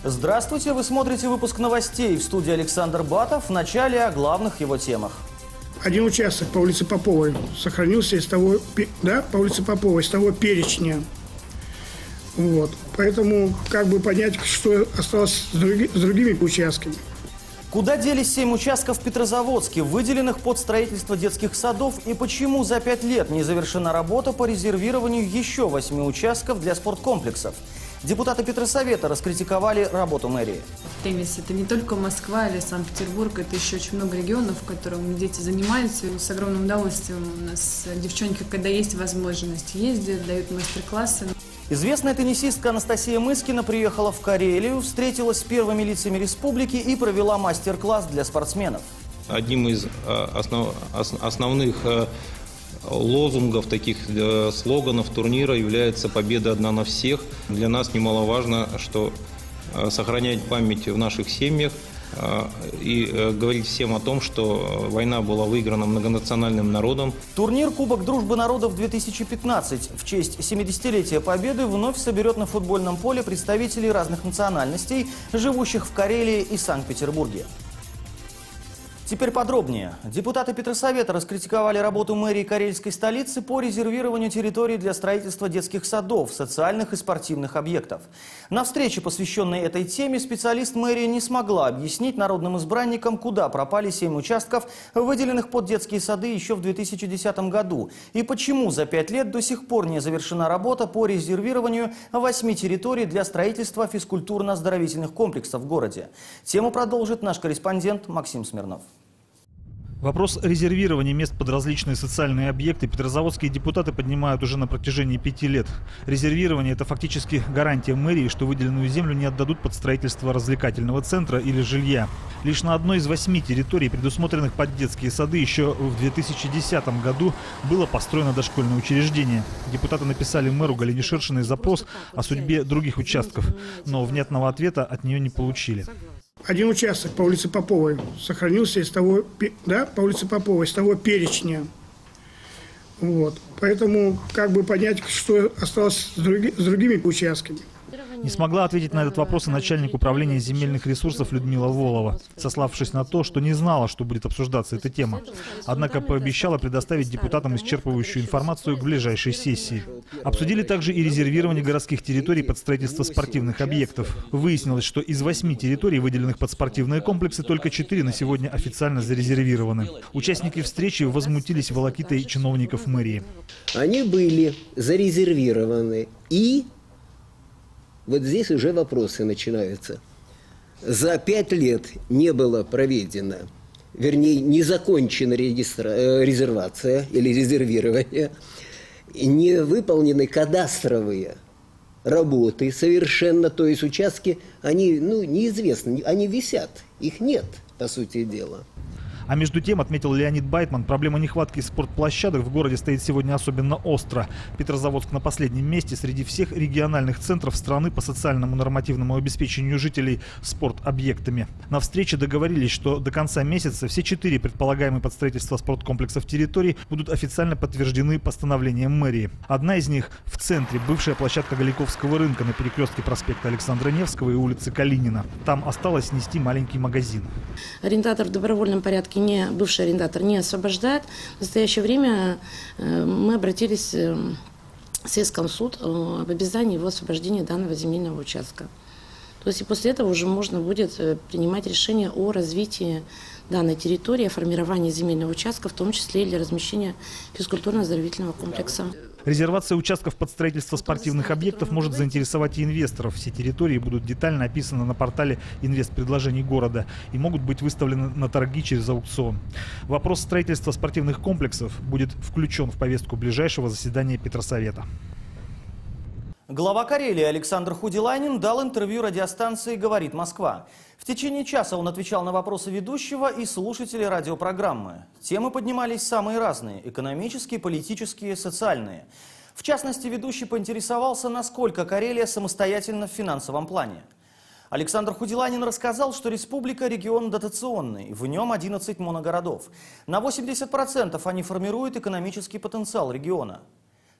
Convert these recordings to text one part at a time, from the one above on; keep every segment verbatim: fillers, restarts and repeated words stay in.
Здравствуйте, вы смотрите выпуск новостей. В студии Александр Батов. В начале о главных его темах. Один участок по улице Поповой сохранился из того, да, по улице Поповой, из того перечня. Вот. Поэтому как бы понять, что осталось с, други, с другими участками. Куда делись семь участков в Петрозаводске, выделенных под строительство детских садов, и почему за пять лет не завершена работа по резервированию еще восьми участков для спорткомплексов? Депутаты Петросовета раскритиковали работу мэрии. Теннис – это не только Москва или Санкт-Петербург, это еще очень много регионов, в которых дети занимаются. С огромным удовольствием у нас девчонки, когда есть возможность, ездят, дают мастер-классы. Известная теннисистка Анастасия Мыскина приехала в Карелию, встретилась с первыми лицами республики и провела мастер-класс для спортсменов. Одним из основ, основных лозунгов, таких слоганов турнира является «Победа одна на всех». Для нас немаловажно, что сохранять память в наших семьях и говорить всем о том, что война была выиграна многонациональным народом. Турнир «Кубок дружбы народов две тысячи пятнадцать» в честь семидесятилетия Победы вновь соберет на футбольном поле представителей разных национальностей, живущих в Карелии и Санкт-Петербурге. Теперь подробнее. Депутаты Петросовета раскритиковали работу мэрии карельской столицы по резервированию территорий для строительства детских садов, социальных и спортивных объектов. На встрече, посвященной этой теме, специалист мэрии не смогла объяснить народным избранникам, куда пропали семь участков, выделенных под детские сады еще в две тысячи десятом году, и почему за пять лет до сих пор не завершена работа по резервированию восьми территорий для строительства физкультурно-оздоровительных комплексов в городе. Тему продолжит наш корреспондент Максим Смирнов. Вопрос резервирования мест под различные социальные объекты петрозаводские депутаты поднимают уже на протяжении пяти лет. Резервирование – это фактически гарантия мэрии, что выделенную землю не отдадут под строительство развлекательного центра или жилья. Лишь на одной из восьми территорий, предусмотренных под детские сады, еще в две тысячи десятом году было построено дошкольное учреждение. Депутаты написали мэру Галине Ширшиной запрос о судьбе других участков, но внятного ответа от нее не получили. Один участок по улице Поповой сохранился из того, да, по улице Поповой, из того перечня. Вот. Поэтому как бы понять, что осталось с, други, с другими участками. Не смогла ответить на этот вопрос и начальник управления земельных ресурсов Людмила Волова, сославшись на то, что не знала, что будет обсуждаться эта тема. Однако пообещала предоставить депутатам исчерпывающую информацию к ближайшей сессии. Обсудили также и резервирование городских территорий под строительство спортивных объектов. Выяснилось, что из восьми территорий, выделенных под спортивные комплексы, только четыре на сегодня официально зарезервированы. Участники встречи возмутились волокитой чиновников мэрии. Они были зарезервированы и... Вот здесь уже вопросы начинаются. За пять лет не было проведено, вернее, не закончена регистра... резервация или резервирование, не выполнены кадастровые работы совершенно, то есть участки, они, ну, неизвестны, они висят, их нет, по сути дела. А между тем, отметил Леонид Байтман, проблема нехватки спортплощадок в городе стоит сегодня особенно остро. Петрозаводск на последнем месте среди всех региональных центров страны по социальному нормативному обеспечению жителей спортобъектами. На встрече договорились, что до конца месяца все четыре предполагаемые под строительство спорткомплексов территорий будут официально подтверждены постановлением мэрии. Одна из них в центре, бывшая площадка Галиковского рынка на перекрестке проспекта Александра Невского и улицы Калинина. Там осталось снести маленький магазин. Арендатор в добровольном порядке Не, бывший арендатор не освобождает. В настоящее время э, мы обратились э, в Сельскомсуд э, об обязании его освобождения данного земельного участка. То есть и после этого уже можно будет э, принимать решение о развитии данной территории, о формировании земельного участка, в том числе и для размещения физкультурно-оздоровительного комплекса. Резервация участков под строительство спортивных объектов может заинтересовать и инвесторов. Все территории будут детально описаны на портале инвестпредложений города и могут быть выставлены на торги через аукцион. Вопрос строительства спортивных комплексов будет включен в повестку ближайшего заседания Петросовета. Глава Карелии Александр Худилайнин дал интервью радиостанции «Говорит Москва». В течение часа он отвечал на вопросы ведущего и слушателей радиопрограммы. Темы поднимались самые разные – экономические, политические, социальные. В частности, ведущий поинтересовался, насколько Карелия самостоятельна в финансовом плане. Александр Худилайнин рассказал, что республика – регион дотационный, в нем одиннадцать моногородов. На восемьдесят процентов они формируют экономический потенциал региона.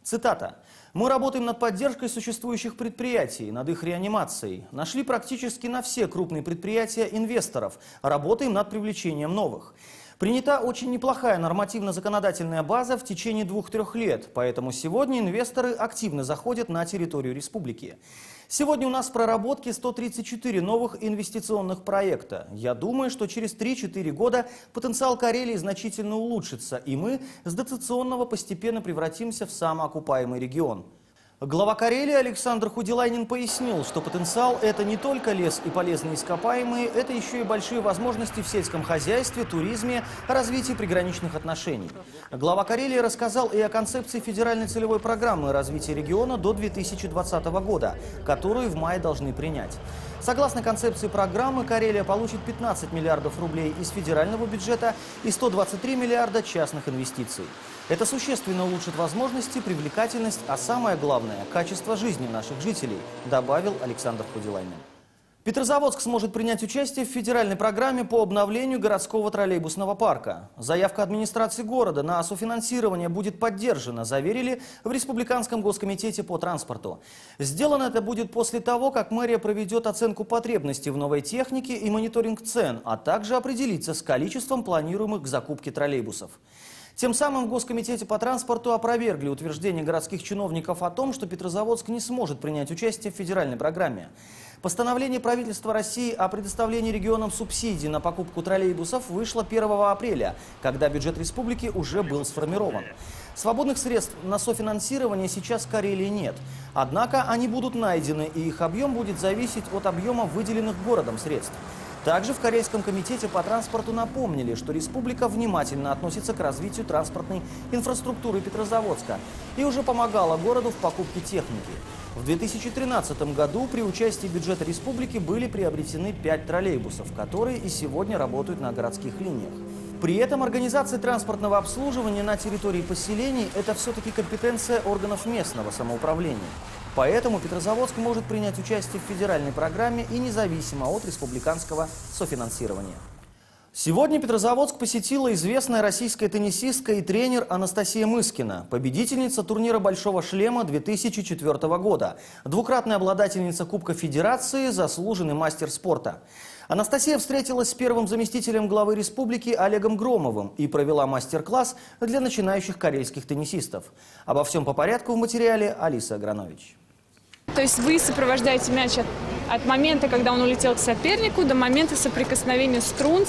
Цитата. «Мы работаем над поддержкой существующих предприятий, над их реанимацией. Нашли практически на все крупные предприятия инвесторов. Работаем над привлечением новых. Принята очень неплохая нормативно-законодательная база в течение двух-трех лет, поэтому сегодня инвесторы активно заходят на территорию республики. Сегодня у нас в проработке сто тридцать четыре новых инвестиционных проекта. Я думаю, что через три-четыре года потенциал Карелии значительно улучшится, и мы с дотационного постепенно превратимся в самоокупаемый регион». Глава Карелии Александр Худилайнин пояснил, что потенциал – это не только лес и полезные ископаемые, это еще и большие возможности в сельском хозяйстве, туризме, развитии приграничных отношений. Глава Карелии рассказал и о концепции федеральной целевой программы развития региона до две тысячи двадцатого года, которую в мае должны принять. Согласно концепции программы, Карелия получит пятнадцать миллиардов рублей из федерального бюджета и сто двадцать три миллиарда частных инвестиций. Это существенно улучшит возможности, привлекательность, а самое главное – качество жизни наших жителей, добавил Александр Худилайнин. Петрозаводск сможет принять участие в федеральной программе по обновлению городского троллейбусного парка. Заявка администрации города на софинансирование будет поддержана, заверили в Республиканском госкомитете по транспорту. Сделано это будет после того, как мэрия проведет оценку потребностей в новой технике и мониторинг цен, а также определится с количеством планируемых к закупке троллейбусов. Тем самым в Госкомитете по транспорту опровергли утверждение городских чиновников о том, что Петрозаводск не сможет принять участие в федеральной программе. Постановление правительства России о предоставлении регионам субсидий на покупку троллейбусов вышло первого апреля, когда бюджет республики уже был сформирован. Свободных средств на софинансирование сейчас в Карелии нет. Однако они будут найдены, и их объем будет зависеть от объема выделенных городом средств. Также в Карельском комитете по транспорту напомнили, что республика внимательно относится к развитию транспортной инфраструктуры Петрозаводска и уже помогала городу в покупке техники. В две тысячи тринадцатом году при участии бюджета республики были приобретены пять троллейбусов, которые и сегодня работают на городских линиях. При этом организация транспортного обслуживания на территории поселений – это все-таки компетенция органов местного самоуправления. Поэтому Петрозаводск может принять участие в федеральной программе и независимо от республиканского софинансирования. Сегодня Петрозаводск посетила известная российская теннисистка и тренер Анастасия Мыскина, победительница турнира «Большого шлема» две тысячи четвёртого года, двукратная обладательница Кубка Федерации, заслуженный мастер спорта. Анастасия встретилась с первым заместителем главы республики Олегом Громовым и провела мастер-класс для начинающих карельских теннисистов. Обо всем по порядку в материале Алиса Агранович. То есть вы сопровождаете мяч от, от момента, когда он улетел к сопернику, до момента соприкосновения струн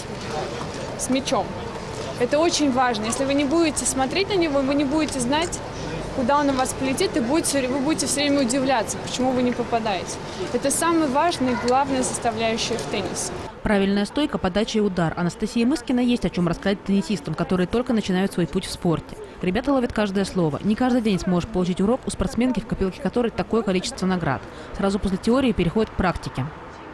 с мячом. Это очень важно. Если вы не будете смотреть на него, вы не будете знать, куда он у вас полетит, и будете, вы будете все время удивляться, почему вы не попадаете. Это самая важная и главная составляющая в теннисе. Правильная стойка, подача и удар. Анастасии Мыскина есть о чем рассказать теннисистам, которые только начинают свой путь в спорте. Ребята ловят каждое слово. Не каждый день сможешь получить урок у спортсменки, в копилке которой такое количество наград. Сразу после теории переходит к практике.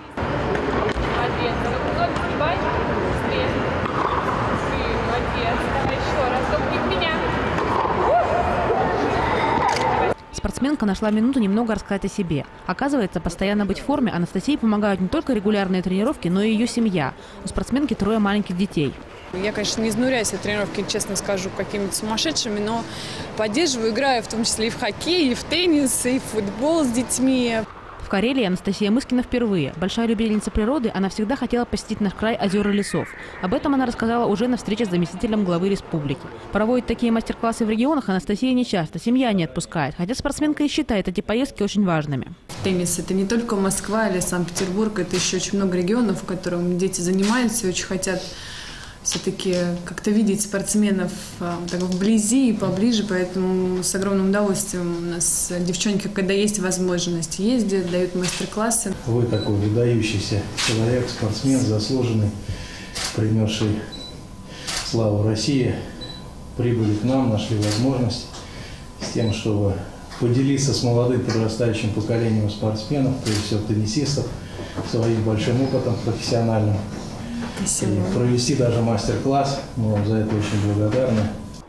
Спортсменка нашла минуту немного рассказать о себе. Оказывается, постоянно быть в форме Анастасии помогают не только регулярные тренировки, но и ее семья. У спортсменки трое маленьких детей. Я, конечно, не изнуряюсь от тренировки, честно скажу, какими-то сумасшедшими, но поддерживаю, играю в том числе и в хоккей, и в теннис, и в футбол с детьми. В Карелии Анастасия Мыскина впервые. Большая любительница природы, она всегда хотела посетить наш край озер и лесов. Об этом она рассказала уже на встрече с заместителем главы республики. Проводит такие мастер-классы в регионах Анастасия не часто, семья не отпускает, хотя спортсменка и считает эти поездки очень важными. Теннис – это не только Москва или Санкт-Петербург, это еще очень много регионов, в которых дети занимаются и очень хотят все-таки как-то видеть спортсменов так, вблизи и поближе, поэтому с огромным удовольствием у нас девчонки, когда есть возможность, ездят, дают мастер-классы. Вы такой выдающийся человек, спортсмен, заслуженный, принесший славу России, прибыли к нам, нашли возможность с тем, чтобы поделиться с молодым подрастающим поколением спортсменов, прежде всего теннисистов, своим большим опытом профессиональным. Спасибо. И провести даже мастер-класс. Мы вам за это очень благодарны.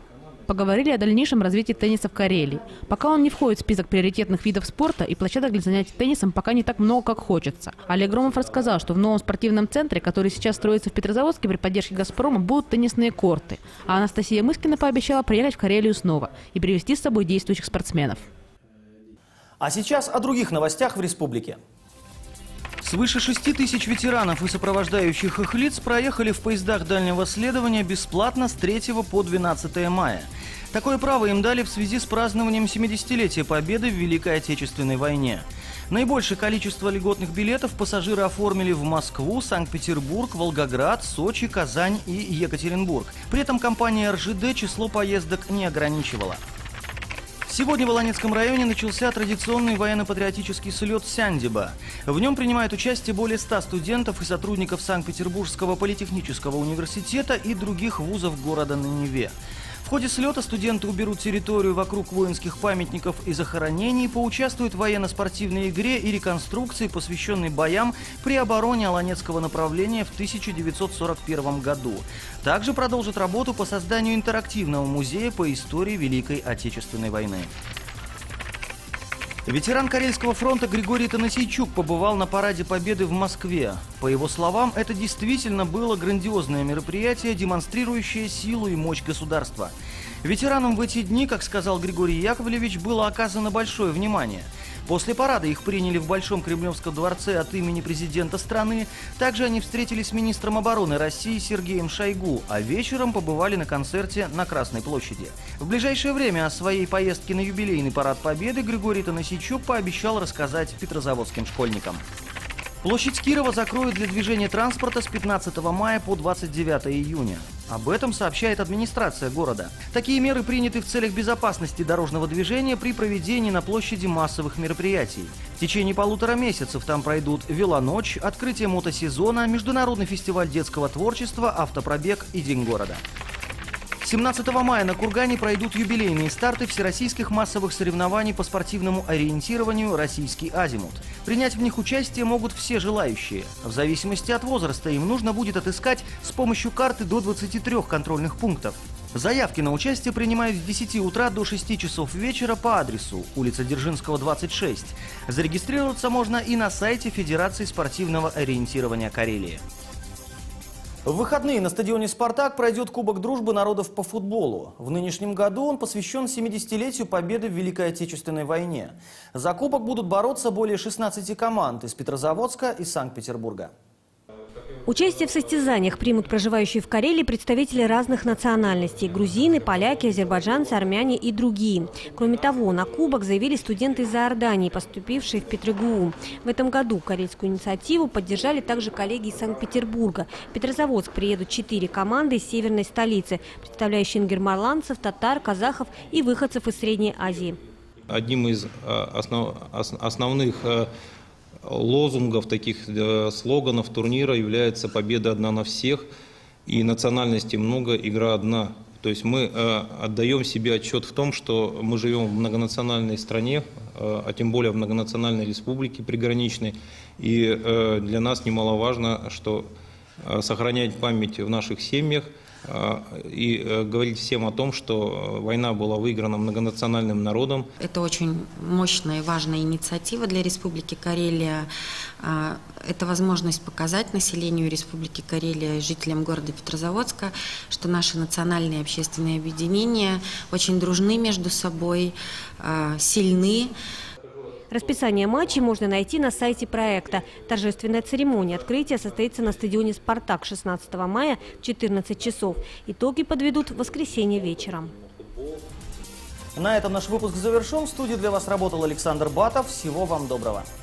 Поговорили о дальнейшем развитии тенниса в Карелии. Пока он не входит в список приоритетных видов спорта, и площадок для занятий теннисом пока не так много, как хочется. Олег Громов рассказал, что в новом спортивном центре, который сейчас строится в Петрозаводске при поддержке «Газпрома», будут теннисные корты. А Анастасия Мыскина пообещала приехать в Карелию снова и привезти с собой действующих спортсменов. А сейчас о других новостях в республике. Свыше шести тысяч ветеранов и сопровождающих их лиц проехали в поездах дальнего следования бесплатно с третьего по двенадцатое мая. Такое право им дали в связи с празднованием семидесятилетия Победы в Великой Отечественной войне. Наибольшее количество льготных билетов пассажиры оформили в Москву, Санкт-Петербург, Волгоград, Сочи, Казань и Екатеринбург. При этом компания эр жэ дэ число поездок не ограничивала. Сегодня в Аланецком районе начался традиционный военно-патриотический слет «Сяндиба». В нем принимают участие более ста студентов и сотрудников Санкт-Петербургского политехнического университета и других вузов города на Неве. В ходе слета студенты уберут территорию вокруг воинских памятников и захоронений, поучаствуют в военно-спортивной игре и реконструкции, посвященной боям при обороне Аланецкого направления в тысяча девятьсот сорок первом году. Также продолжат работу по созданию интерактивного музея по истории Великой Отечественной войны. Ветеран Карельского фронта Григорий Танасийчук побывал на параде Победы в Москве. По его словам, это действительно было грандиозное мероприятие, демонстрирующее силу и мощь государства. Ветеранам в эти дни, как сказал Григорий Яковлевич, было оказано большое внимание. После парада их приняли в Большом Кремлевском дворце от имени президента страны. Также они встретились с министром обороны России Сергеем Шойгу, а вечером побывали на концерте на Красной площади. В ближайшее время о своей поездке на юбилейный парад Победы Григорий Танасийчук пообещал рассказать петрозаводским школьникам. Площадь Кирова закроют для движения транспорта с пятнадцатого мая по двадцать девятое июня. Об этом сообщает администрация города. Такие меры приняты в целях безопасности дорожного движения при проведении на площади массовых мероприятий. В течение полутора месяцев там пройдут велоночь, открытие мотосезона, международный фестиваль детского творчества, автопробег и День города. семнадцатого мая на Кургане пройдут юбилейные старты всероссийских массовых соревнований по спортивному ориентированию «Российский азимут». Принять в них участие могут все желающие. В зависимости от возраста им нужно будет отыскать с помощью карты до двадцати трёх контрольных пунктов. Заявки на участие принимают с десяти утра до шести часов вечера по адресу улица Дзержинского, двадцать шесть. Зарегистрироваться можно и на сайте Федерации спортивного ориентирования Карелии. В выходные на стадионе «Спартак» пройдет Кубок дружбы народов по футболу. В нынешнем году он посвящен семидесятилетию Победы в Великой Отечественной войне. За кубок будут бороться более шестнадцати команд из Петрозаводска и Санкт-Петербурга. Участие в состязаниях примут проживающие в Карелии представители разных национальностей – грузины, поляки, азербайджанцы, армяне и другие. Кроме того, на кубок заявили студенты из Иордании, поступившие в ПетрГУ. В этом году карельскую инициативу поддержали также коллеги из Санкт-Петербурга. В Петрозаводск приедут четыре команды из северной столицы, представляющие ингерманландцев, татар, казахов и выходцев из Средней Азии. Одним из основ, основных лозунгов, таких слоганов турнира является «Победа одна на всех» и «Национальностей много, игра одна». То есть мы отдаем себе отчет в том, что мы живем в многонациональной стране, а тем более в многонациональной республике приграничной. И для нас немаловажно, что сохранять память в наших семьях и говорить всем о том, что война была выиграна многонациональным народом. Это очень мощная и важная инициатива для Республики Карелия. Это возможность показать населению Республики Карелия, жителям города Петрозаводска, что наши национальные общественные объединения очень дружны между собой, сильны. Расписание матчей можно найти на сайте проекта. Торжественная церемония открытия состоится на стадионе «Спартак» шестнадцатого мая в четырнадцать часов. Итоги подведут в воскресенье вечером. На этом наш выпуск завершен. В студии для вас работал Александр Батов. Всего вам доброго.